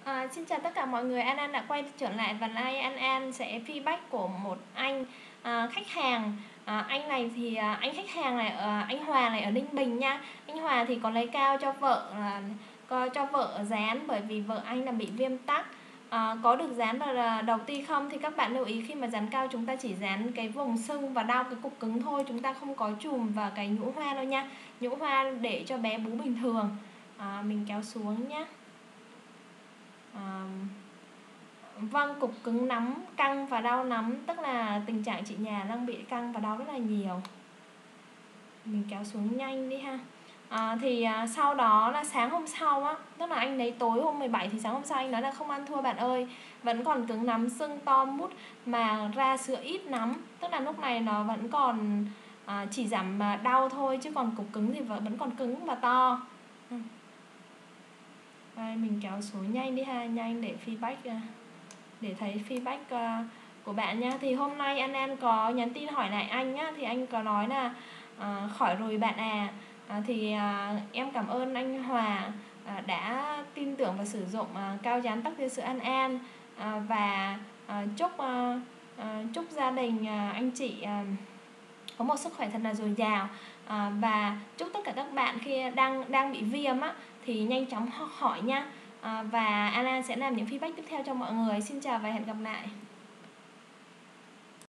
Xin chào tất cả mọi người, An đã quay trở lại và nay An sẽ feedback của một anh khách hàng. Anh này thì anh khách hàng này anh Hòa này ở Ninh Bình nha. Anh Hòa thì có lấy cao cho vợ cho vợ dán bởi vì vợ anh là bị viêm tắc. Có được dán vào đầu ti không thì các bạn lưu ý khi mà dán cao chúng ta chỉ dán cái vùng sưng và đau cái cục cứng thôi, chúng ta không có chùm vào cái nhũ hoa đâu nha. Nhũ hoa để cho bé bú bình thường. Mình kéo xuống nhé. Vâng, cục cứng nắm, căng và đau nắm, tức là tình trạng chị nhà đang bị căng và đau rất là nhiều. Mình kéo xuống nhanh đi ha. Sau đó là sáng hôm sau á, tức là anh lấy tối hôm 17 thì sáng hôm sau anh nói là không ăn thua bạn ơi, vẫn còn cứng nắm, sưng to mút mà ra sữa ít nắm, tức là lúc này nó vẫn còn chỉ giảm đau thôi chứ còn cục cứng thì vẫn còn cứng và to. Đây, mình kéo xuống nhanh đi ha, nhanh để feedback để thấy feedback của bạn nha. Thì hôm nay An có nhắn tin hỏi lại anh nhá, thì anh có nói là khỏi rồi bạn em cảm ơn anh Hòa đã tin tưởng và sử dụng cao dán tắc tia sữa An và chúc gia đình anh chị có một sức khỏe thật là dồi dào, và chúc tất cả các bạn khi đang bị viêm á thì nhanh chóng hỏi nha. Và An sẽ làm những feedback tiếp theo cho mọi người. Xin chào và hẹn gặp lại.